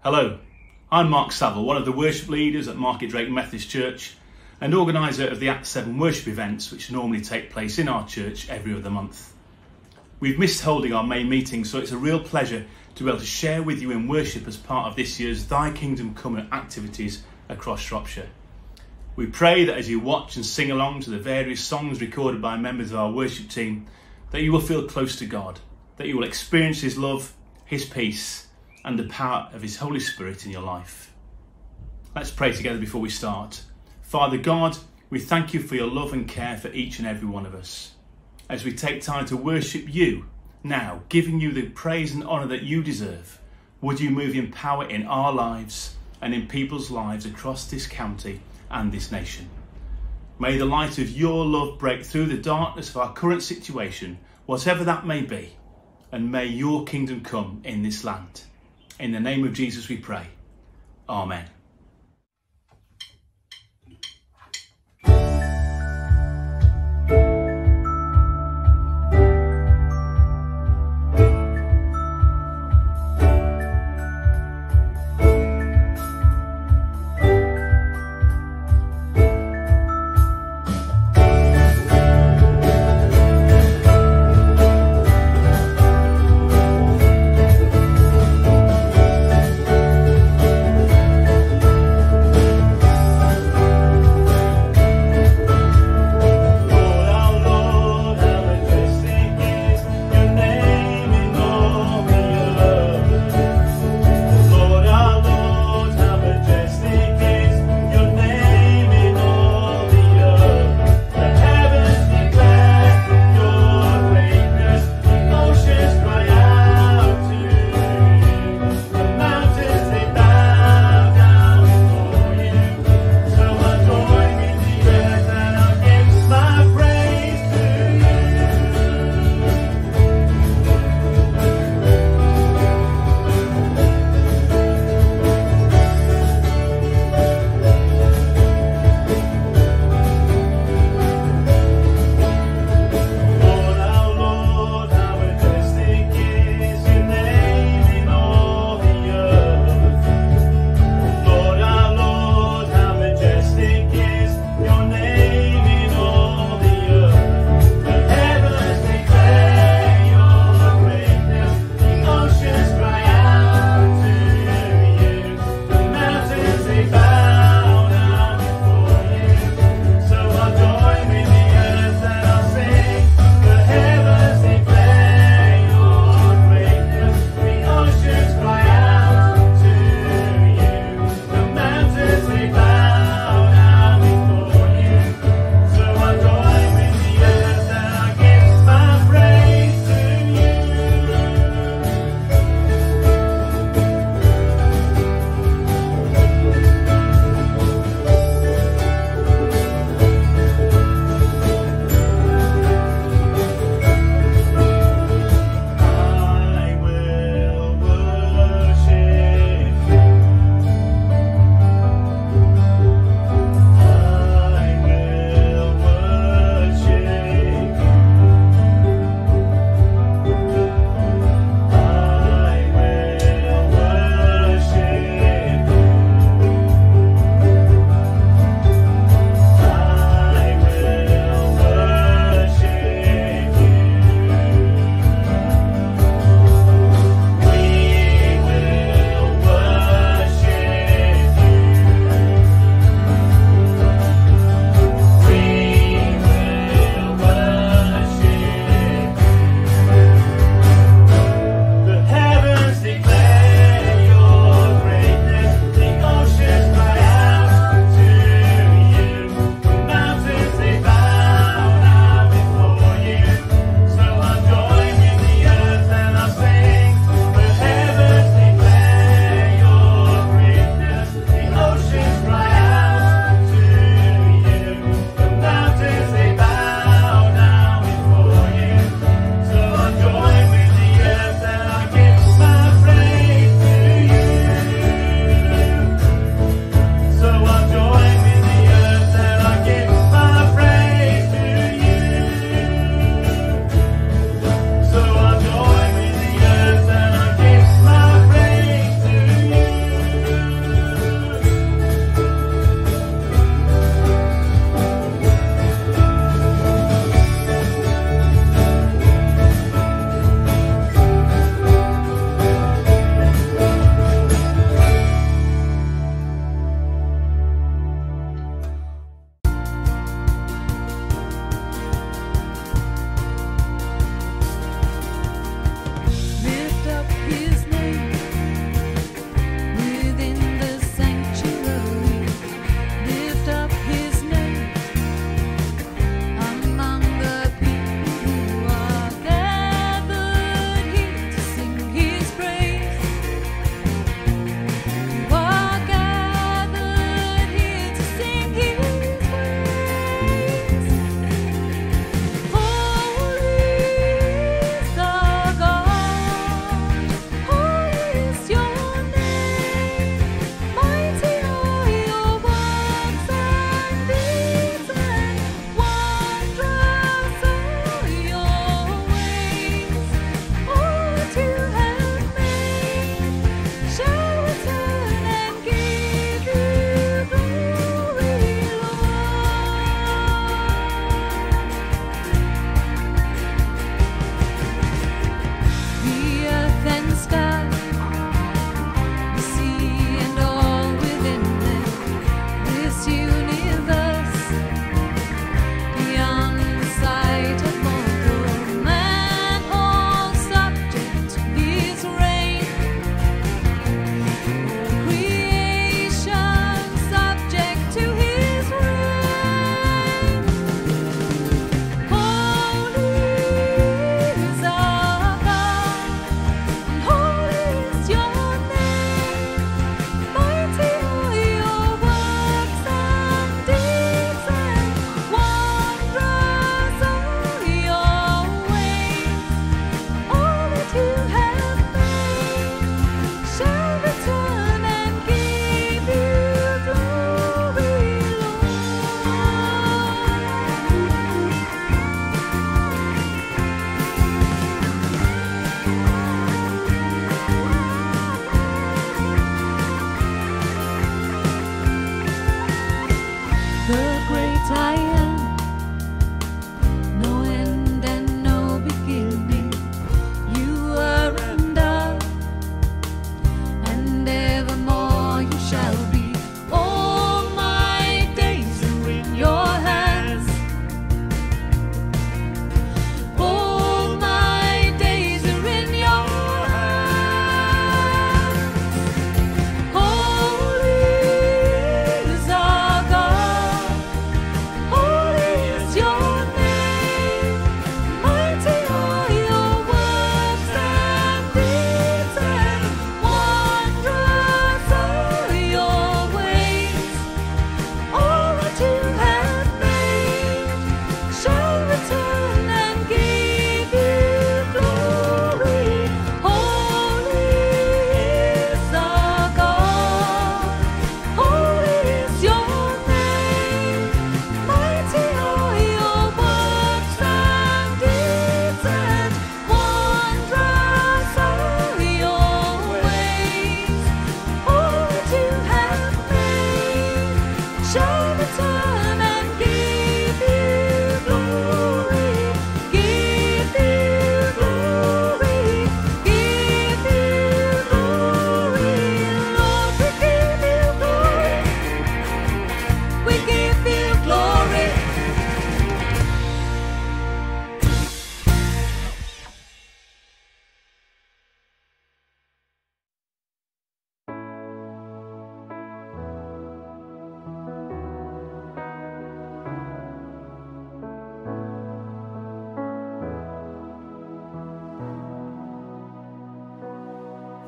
Hello, I'm Mark Saville, one of the worship leaders at Market Drake Methodist Church and organiser of the at7 worship events which normally take place in our church every other month. We've missed holding our main meeting, so it's a real pleasure to be able to share with you in worship as part of this year's Thy Kingdom Come activities across Shropshire. We pray that as you watch and sing along to the various songs recorded by members of our worship team, that you will feel close to God, that you will experience His love, His peace and the power of His Holy Spirit in your life. Let's pray together before we start. Father God, we thank you for your love and care for each and every one of us. As we take time to worship you now, giving you the praise and honour that you deserve, would you move in power in our lives and in people's lives across this county and this nation. May the light of your love break through the darkness of our current situation, whatever that may be, and may your kingdom come in this land. In the name of Jesus we pray. Amen.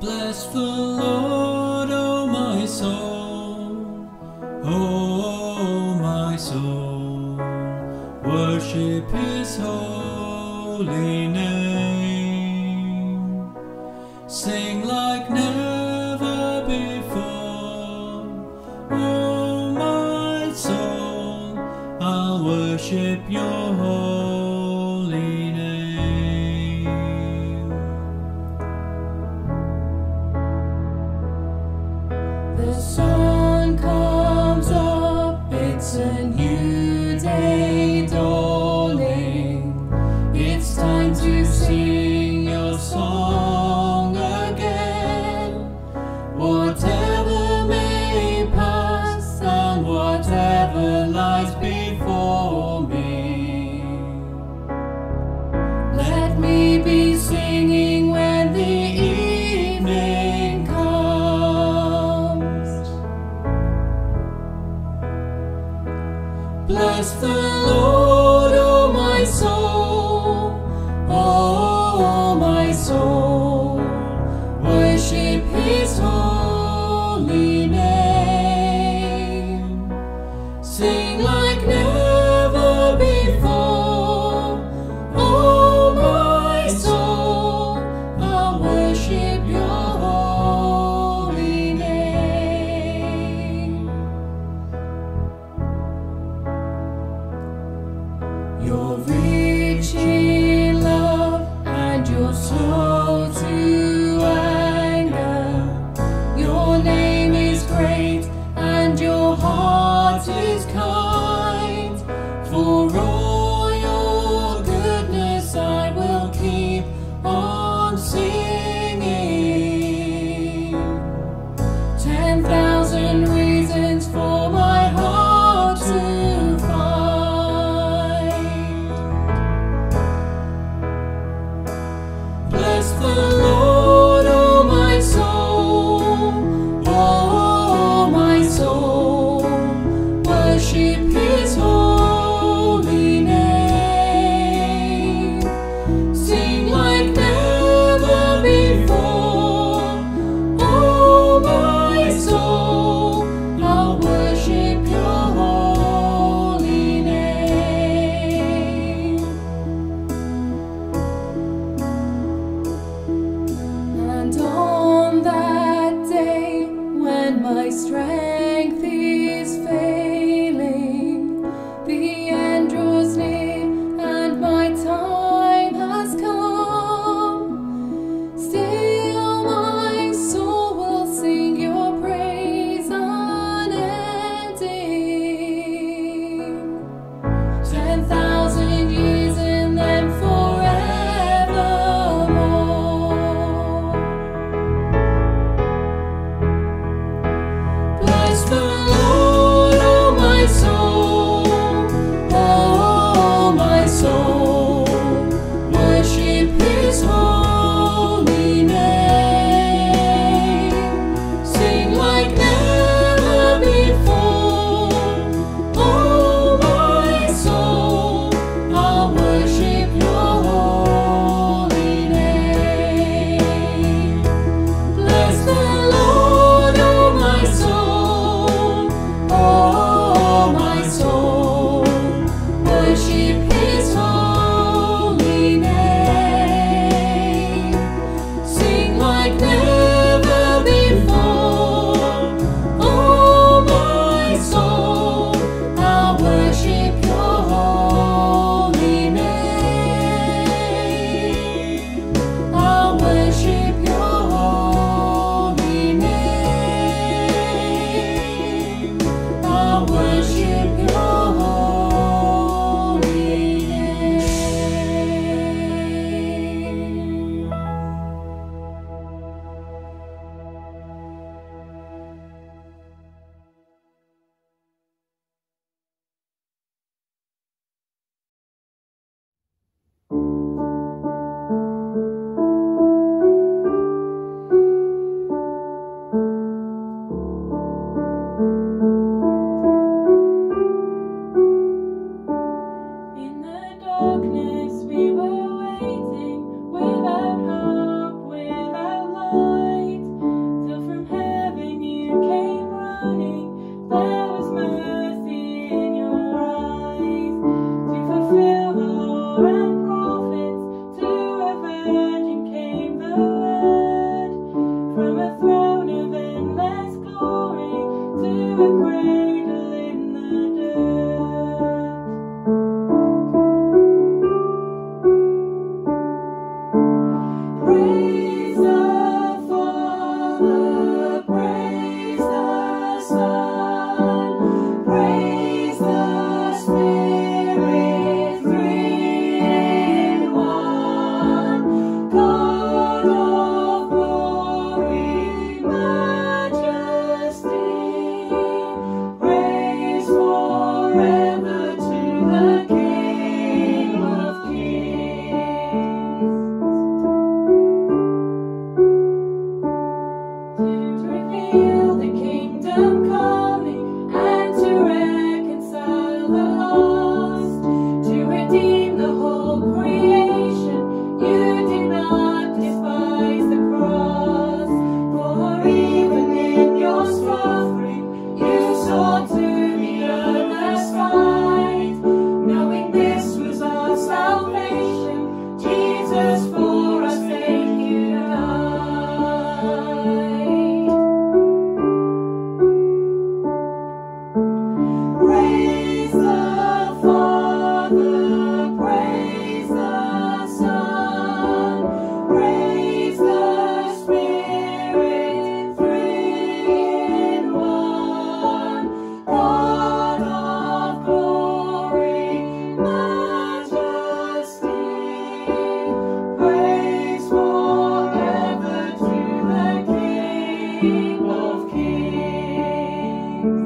Bless the Lord, O my soul, O my soul, worship His holy name. Sing like never before, O my soul, I'll worship your holy name. The sun comes up, it's a new day dawning. It's time to sing your song again. Whatever may pass and whatever lies before me, let me be singing when the evening comes. Bless the Lord, O my soul, O my soul, worship His holy name. Sing like never before, O my soul, I'll worship your holy name. You're rich in love and you're slow to anger. Your name is great and your heart is kind. For all your goodness I will keep on singing. 10,000 reasons for my heart to find. Bless the Lord, O my soul, O my soul, worship His holy name. Sing like never before, O my soul, I'll worship your holy name. And on that day when my strength is failing, the end draws near and my time has come, still my soul will sing your praise unending. 10,000 years and then forevermore. Bless the cradle in the dirt. Praise the Father, praise the Son, praise the Spirit, three in one. God of glory, majesty, praise forever to the King of Kings. To reveal the kingdom coming and to reconcile the lost, to redeem the whole creation, you did not despise the cross. For even in your suffering, you sought to the other's fight, knowing this was our salvation. Jesus, for our sake you died. Praise the Father, praise the Son, praise the Spirit, three in one. God of glory, majesty, praise forever to the King of Kings.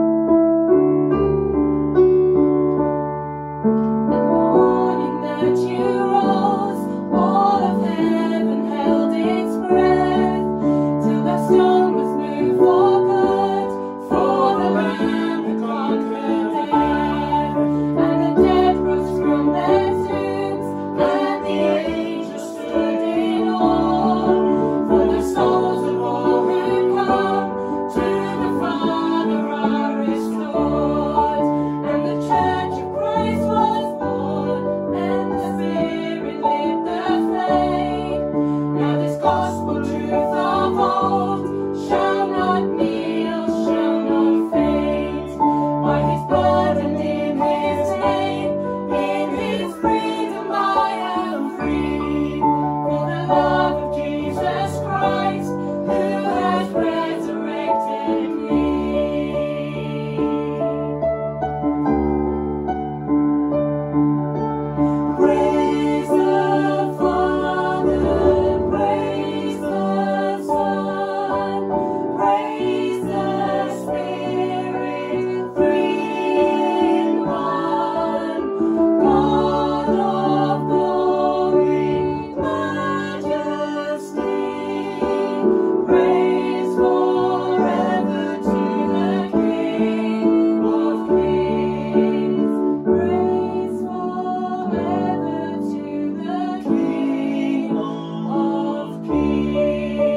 The morning that you rose, all of heaven held its breath, till the stone was moved for good, for the Lamb had conquered death. And the dead rose from their tombs, and the angels stood in awe, for the souls of all who come to the Father are restored. And the Church of Christ was born, and the Spirit lit the flame. Now this gospel truth of old shall not kneel, shall not faint. By His blood and in His name, in His freedom I am free. For the love of Jesus Christ, who has resurrected me. Praise the Father, praise the Son, praise the Spirit, three in one. God of glory, majesty, praise forever to the King of Kings. Praise forever to the King of Kings.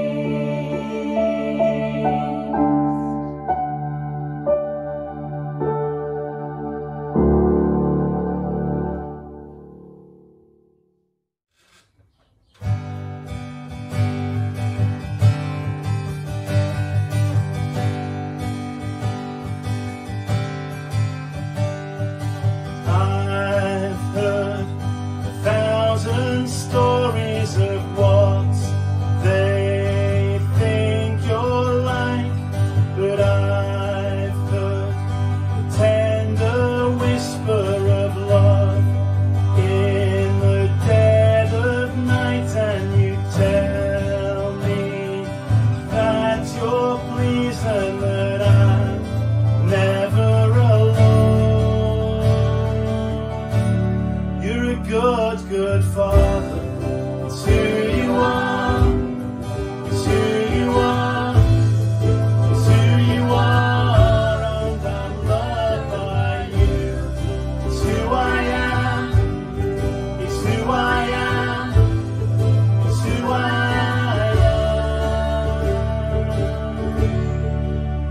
I've heard 1,000 stories of what they think you're like, but I've heard the tender whisper of love in the dead of night, and you tell me that you're pleased and that I'm never alone. You're a good, good Father. It's who you are. It's who you are. It's who you are, and I'm loved by you. It's who I am. It's who I am. It's who I am.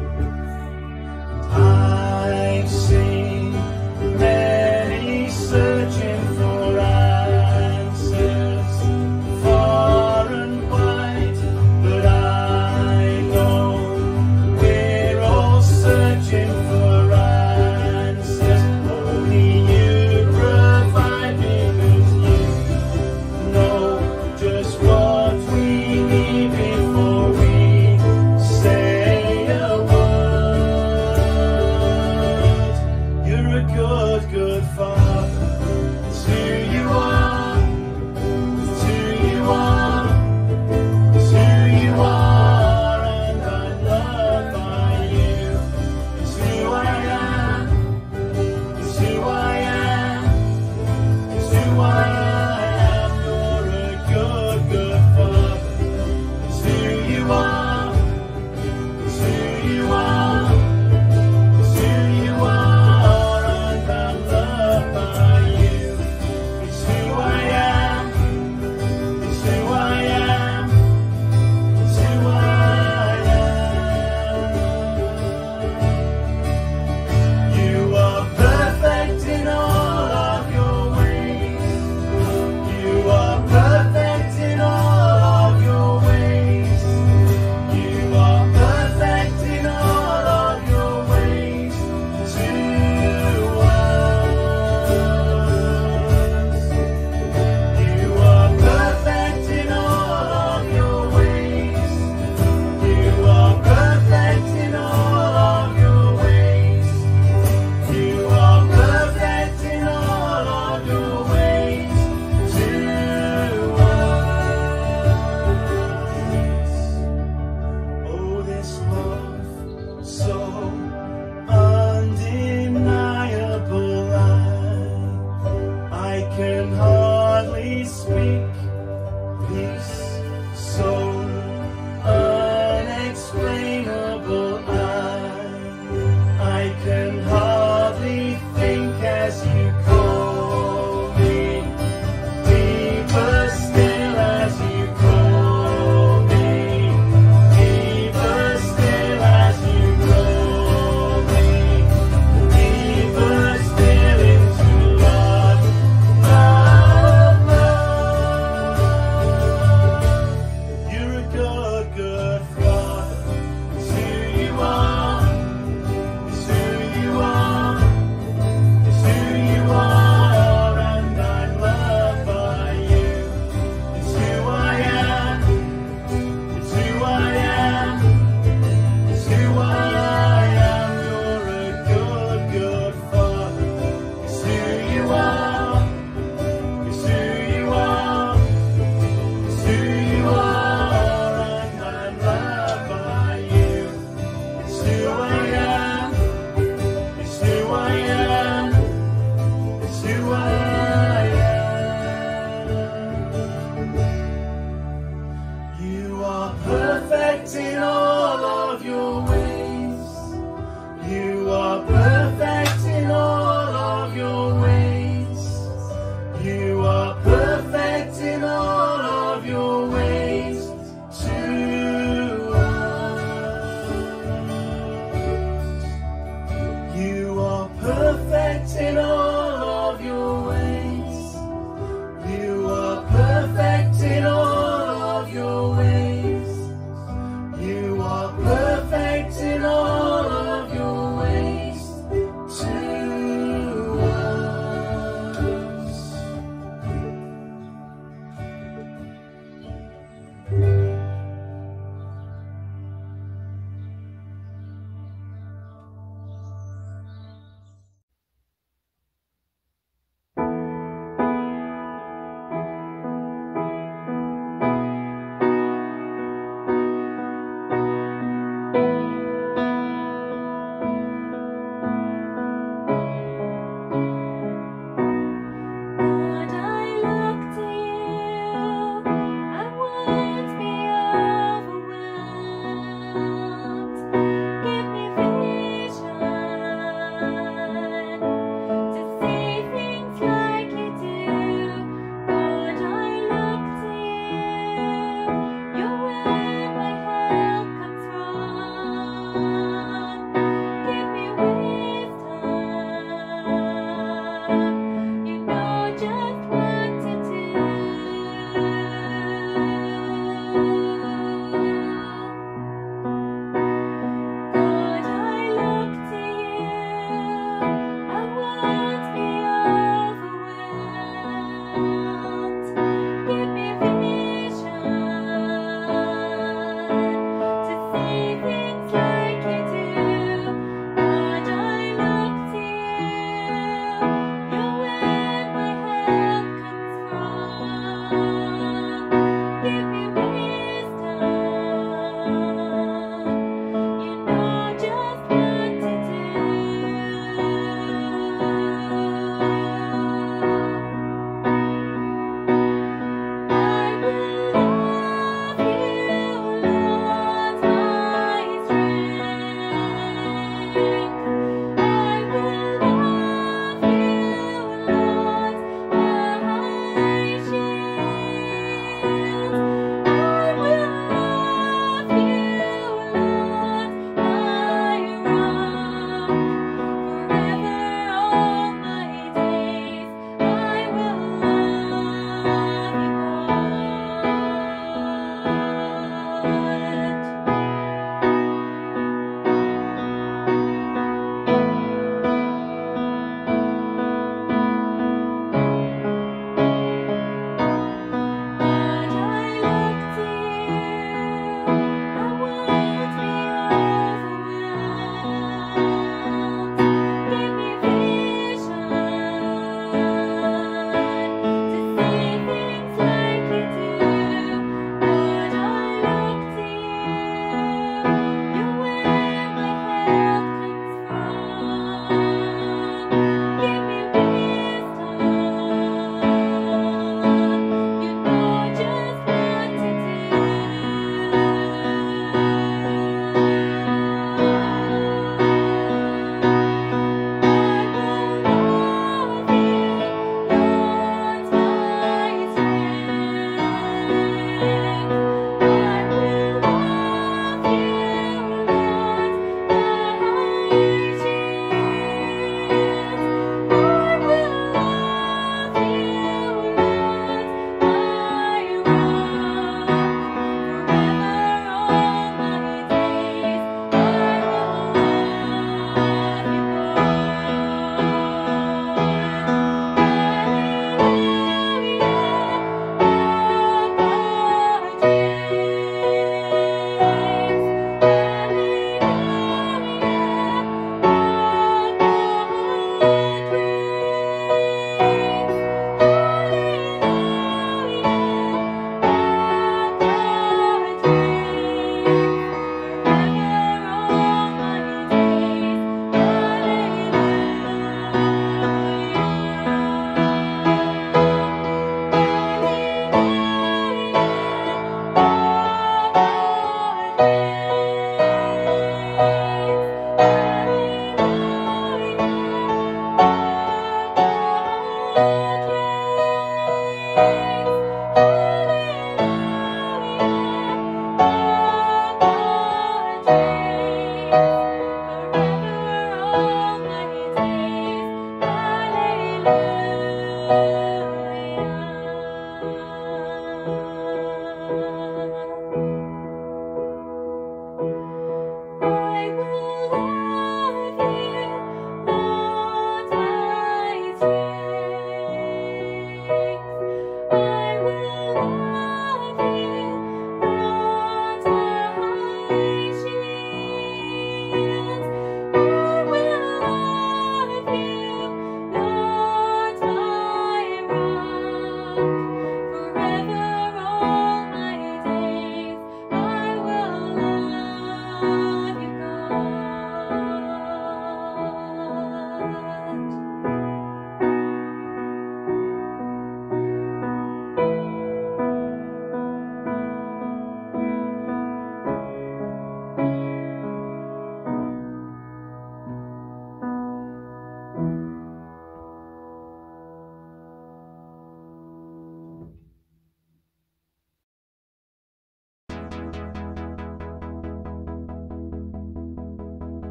I will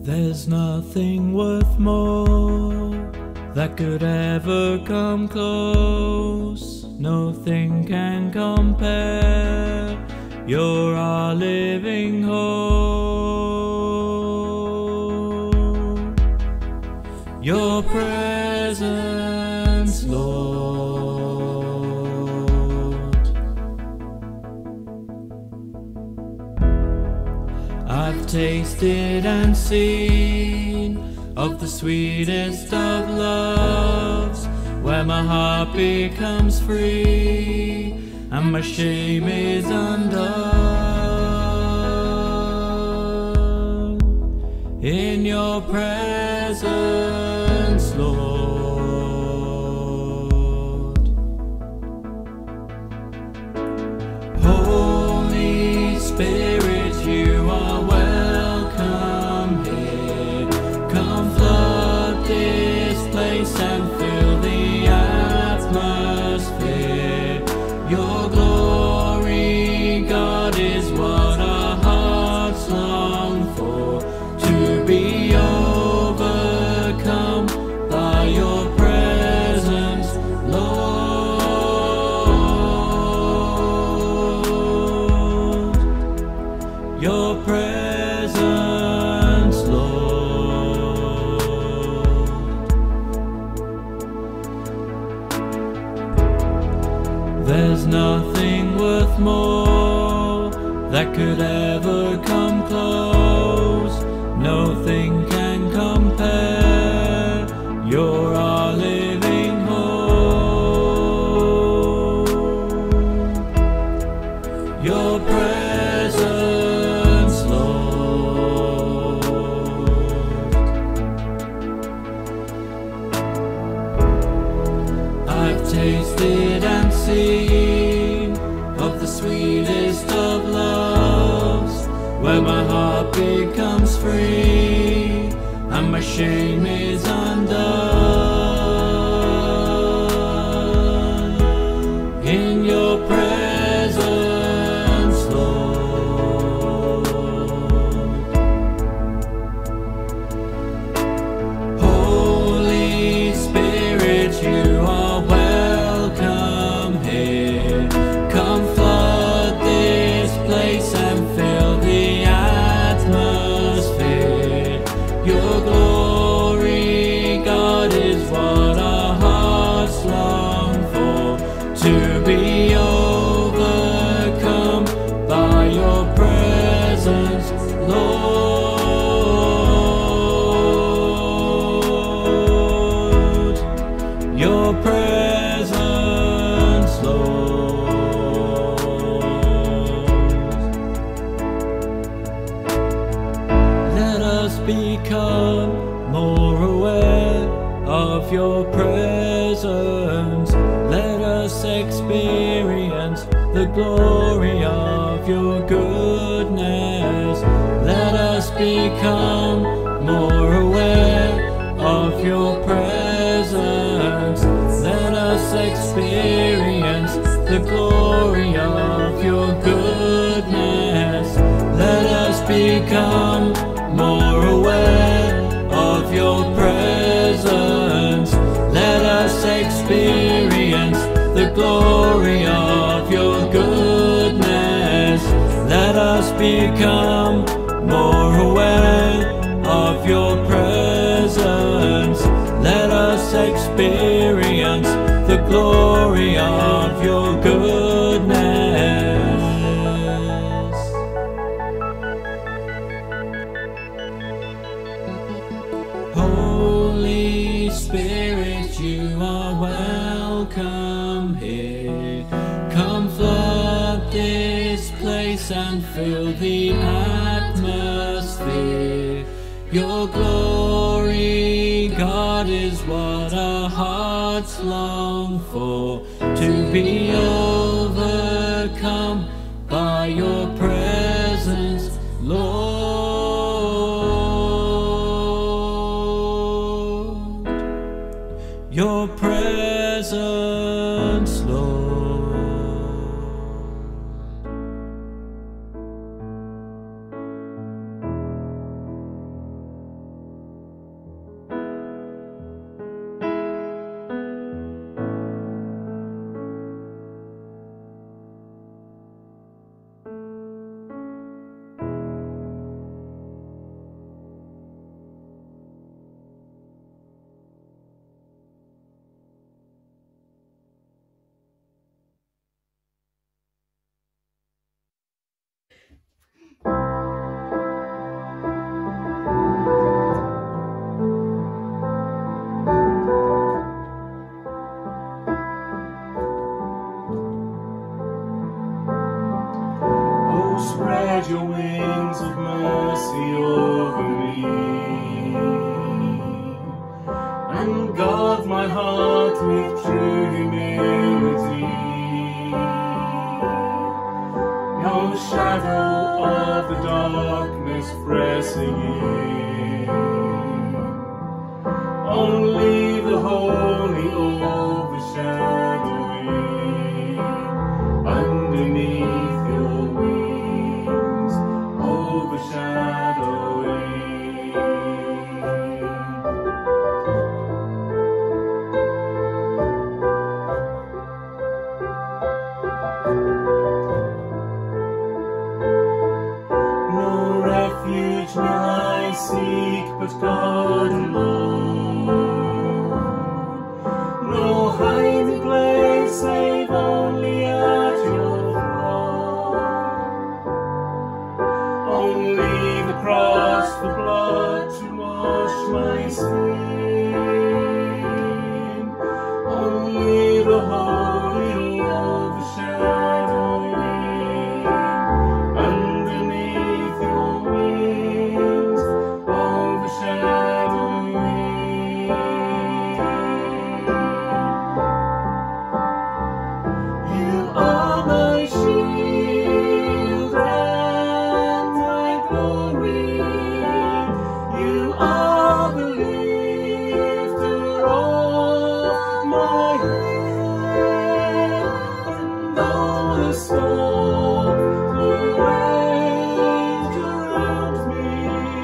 There's nothing worth more that could ever come close. Nothing can compare. You're our living hope. Your presence, Lord. I've tasted and seen of the sweetest of loves, where my heart becomes free and my shame is undone. In your presence, Lord. Holy Spirit, you are welcome here. Come flood this place and fill the atmosphere. Your glory, God, is what our hearts long for, to be overcome by your presence, Lord. Your presence, Lord. There's nothing worth more that could ever come close. Nothing can compare. You're our living hope. Your presence, Lord. I've tasted and seen of the sweetest of loves, where my heart becomes free and my shame is undone. In your presence, Lord. Holy Spirit, you are welcome here. Come flood this place and fill the atmosphere. Your glory, God, is what our hearts long for, to be overcome by your presence, Lord. Your presence, Lord. Let us become more aware of your presence. Let us experience the glory of your goodness. Let us become more aware of your presence. Let us experience the glory of your goodness. Let us become more aware of your presence. Let us experience the glory of your goodness. Let us become more aware of your presence. Let us experience the glory of your goodness. Holy Spirit, you are welcome here. Come flood this place and fill the atmosphere. Your glory, God, is what our hearts long for, to be overcome by your presence, Lord. Your presence, Lord. wings of mercy over me, and guard my heart with true humility. No shadow of the darkness pressing in, only the holy overshadowing. Underneath your wings, overshadowing. No refuge will I seek but God alone. No hiding place save only at your throne. Only the cross, the blood to wash my sin. Only the holy overshadowing. Underneath your wings, overshadowing. You are my shield and my glory. You are the lifter of my head. And though the storm will rage around me,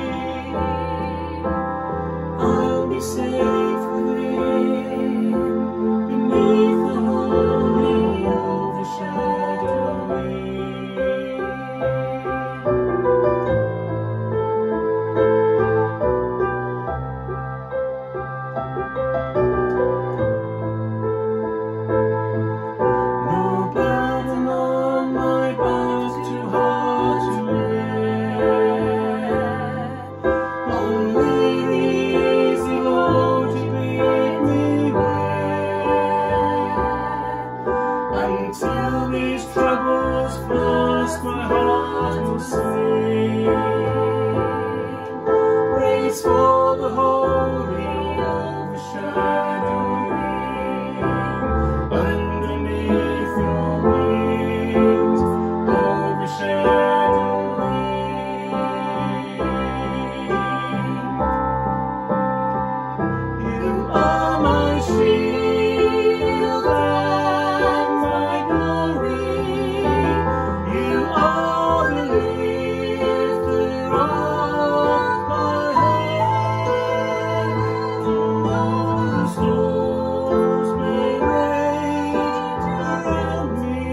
I'll be safe within, beneath the holy overshadowing. No burden on my back, too hard to bear. Only the easy load you bid me bear. Until these troubles pass, my heart will sing. Praise for the holy overshadowing. Underneath your wings, overshadowing. You are my shield and my glory. You are the lifter of my head. Though the storms may rage around me,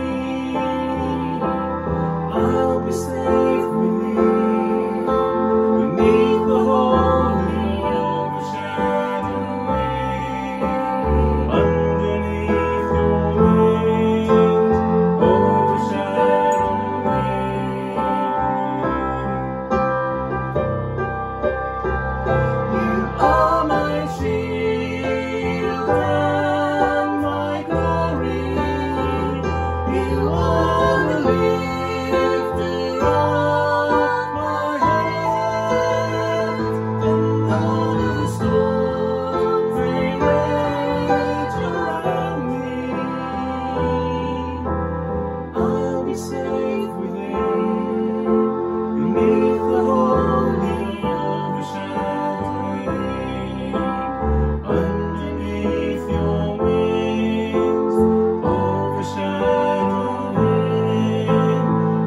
I'll be safe within, beneath the holy overshadowing. Underneath your wings, overshadowing. You are my shield and my glory. You are the lifter of my head. And though the storm may rage around me, I'll be safe within, beneath the holy overshadowing. Underneath your wings, overshadowing,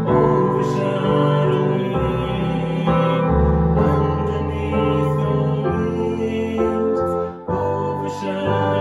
overshadowing. Underneath your wings, overshadowing.